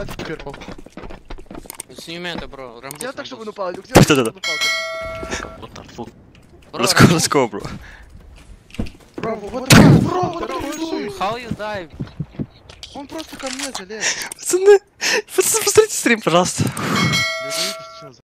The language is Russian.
Давайте теперь, похуй. Сними это, бро. Сделай так, чтобы он упал, Люк, сделай так, чтобы он упал. What the fuck? Bro, Let's go, bro. Бро, вот так, бро, вот так. How you die? Он просто ко мне залез. Пацаны, посмотрите стрим, пожалуйста. Да